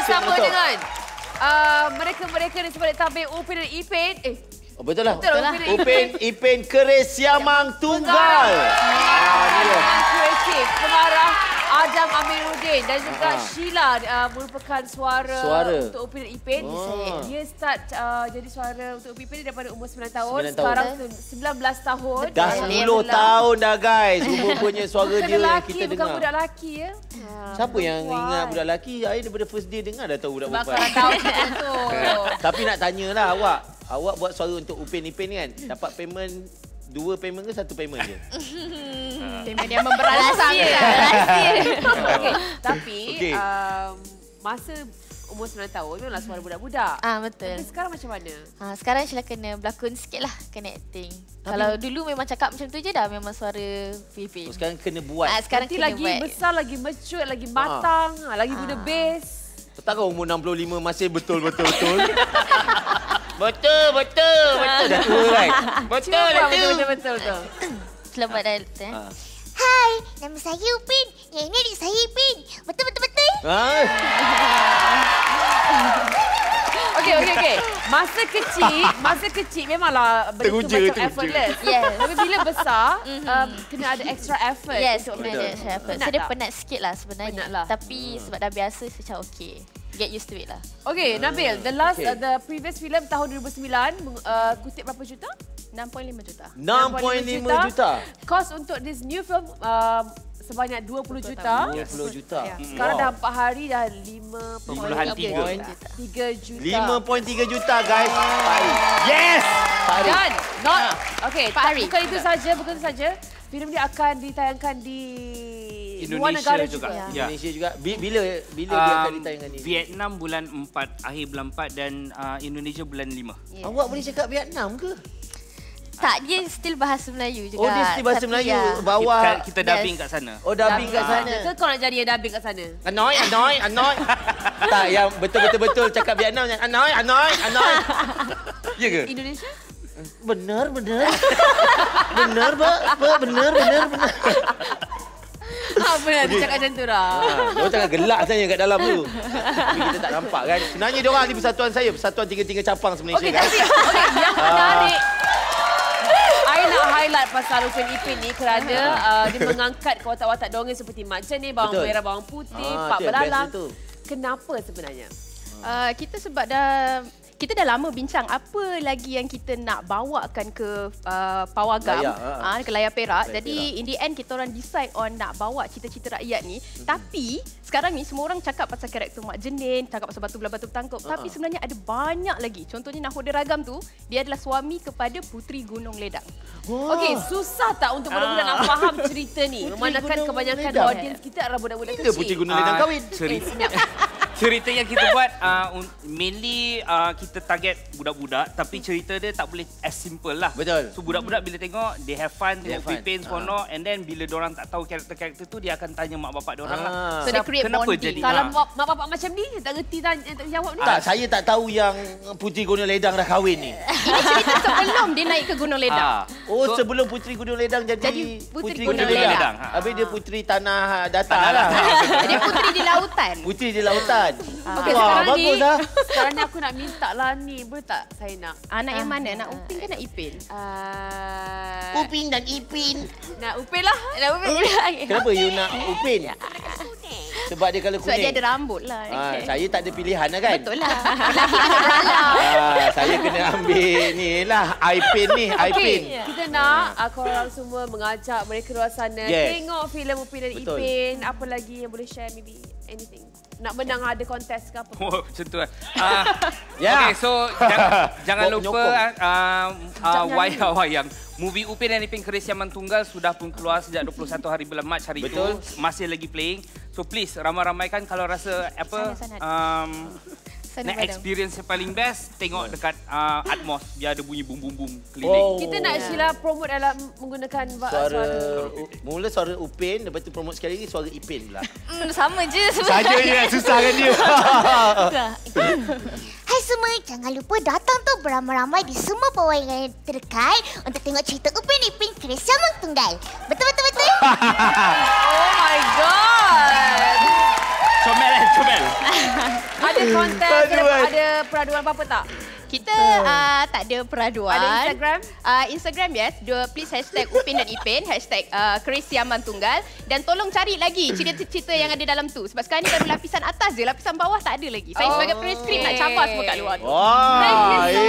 bersama dengan mereka-mereka di sebalik tabir Upin dan Ipin. Oh, betul lah. Betul lah. Upin, Ipin, Keris Siamang Tunggal. Kreatif, pengarah Adam Amiruddin dan juga Sheila merupakan suara untuk Upin dan Ipin. Dia start jadi suara untuk Upin Ipin daripada umur 9 tahun. Sekarang 19 tahun. Dah 10 tahun dah guys. Rupa-rupanya suara dia yang kita dengar. Bukan budak lelaki ya. Siapa yang ingat budak lelaki? Saya daripada first day dengar dah tahu budak Sebab perempuan. korang tahu macam tu. Tapi nak tanyalah awak. Awak buat suara untuk Upin Ipin kan? Dapat payment 2 payment ke 1 payment je? Payment yang memberalasang. Okay. Tapi masa umur 9 tahun memanglah suara budak-budak. Betul. Tapi sekarang macam mana? Sekarang Sheila kena berlakon sikit lah, kena acting. Kalau dulu memang cakap macam tu je dah memang suara Pipin. Sekarang kena buat. Sekarang nanti kena lagi buat. besar, lagi mature, lagi matang, lagi guna bass. Takkan umur 65 masih betul-betul. Betul. Dah tua kan? Betul. Selamat datang. Hai, nama saya Upin. Yang ini adik saya Ipin. Betul. Okey. Masa kecil memanglah benda tu macam effortless. Yes. Tapi bila besar, kena ada extra effort. Yes, untuk kena ada extra effort. So dia penat sikit lah sebenarnya. Penat lah. Tapi sebab dah biasa, so macam okey. Get used to it lah. Okay, Nabil, the previous film tahun 2009 kutip berapa juta? 6.5 juta. 6.5 juta. Kos untuk this new film sebanyak 20 juta. 20 juta. Sekarang dah 4 hari dah 5.3 juta. 5.3 juta guys. Yes! Dan Pak Hari. bukan itu saja. Filem dia akan ditayangkan di luar negara juga. Indonesia juga. Bila dia akan ditayangkan ni? Vietnam bulan 4, akhir bulan 4 dan Indonesia bulan 5. Awak boleh cakap Vietnam ke? Tak, dia still bahasa Melayu juga. Oh, dia still bahasa Melayu. Bawah. Kita dubbing kat sana. Oh, dubbing kat sana. Ke kau nak jadi yang dubbing kat sana? Anoi. Tak, yang betul-betul cakap Vietnam. Anoi. Ya ke? Indonesia? Benar. Benar, benar. Apa nak cakap macam tu dah? Diorang tengah gelak saja kat dalam tu. Tapi kita tak nampak kan. Sebenarnya diorang ni persatuan saya. Persatuan tiga-tiga cabang se-Malaysia kan. Yang menarik. I nak highlight pasal Upin Ipin ni kerana dia mengangkat watak-watak dongeng seperti Mak Cenil, bawang merah, bawang putih, Pak Belalang. Kenapa sebenarnya? Kita dah lama bincang apa lagi yang kita nak bawakan ke pawagam, ke layar perak. Jadi in the end kita orang decide on nak bawa cerita-cerita rakyat ni. Tapi sekarang ni semua orang cakap pasal karakter Mak Jenin, cakap pasal batu belah batu bertangkup. Tapi sebenarnya ada banyak lagi. Contohnya Nakhoda Ragam tu, dia adalah suami kepada Puteri Gunung Ledang. Okey, susah tak untuk budak-budak nak faham cerita ni? Memandangkan kebanyakan audiens kita adalah budak-budak kecil. Puteri Gunung Ledang kahwin. Cerita yang kita buat mainly kita target budak-budak, tapi cerita dia tak boleh as simple lah. Betul. So budak-budak bila tengok they have fun, tengok Pipin seronok, and then bila diorang tak tahu karakter-karakter tu dia akan tanya mak bapak diorang lah. So dia create kenapa bonding. jadi Kalau mak bapak macam ni, tak reti tak jawab ni. Tak, saya tak tahu yang Puteri Gunung Ledang dah kahwin ni. Ini cerita sebelum dia naik ke Gunung Ledang. Oh, sebelum Puteri Gunung Ledang jadi Puteri Gunung Ledang. Habis dia Puteri Tanah Datar lah. Dia puteri di lautan. Puteri di lautan. Okey, sekarang ni aku nak minta lah ni. Boleh tak saya nak? Anak yang mana? Nak Upin ke nak Ipin? Upin dan Ipin. Nak Upin lah. Kenapa you nak Upin? Sebab dia colour kuning. Sebab dia ada rambut lah. Saya tak ada pilihan lah kan? Betul lah. Lelaki kena beralam. Saya kena ambil ni lah. Ipin ni. Ipin. Kita nak korang semua mengajak mereka luar sana. Tengok filem Upin dan Ipin. Apa lagi yang boleh share? Maybe anything. Nak menang ada kontes ke apa? Oh, macam tu lah. Okay, so jangan lupa wayang. Movie Upin dan Ipin Keris Siamang Tunggal sudah pun keluar sejak 21 hari bulan Mac hari itu. Masih lagi playing. So please ramai-ramaikan kalau rasa nak experience yang paling best, tengok dekat Atmos biar ada bunyi bum-bum-bum keliling. Kita nak Sheila promote dalam menggunakan suara. Mula suara Upin, lepas tu promote sekali lagi suara Ipin pula. Sama je. Saja je, susah kan dia. Hai semua, jangan lupa datang tu beramai-ramai di semua perwainan yang terdekat untuk tengok cerita Upin Ipin Keris Siamang Tunggal. Betul? Oh my god. Comel Comel. Ada konten, ada peraduan apa-apa tak? Kita tak ada peraduan. Ada Instagram? Instagram, yes. Please hashtag Upin dan Ipin. Hashtag Chris Yaman Tunggal. Dan tolong cari lagi cerita-cerita yang ada dalam tu. Sebab sekarang ni baru lapisan atas je. Lapisan bawah tak ada lagi. Saya sebagai penulis skrip nak cabar semua kat luar tu. Thank you so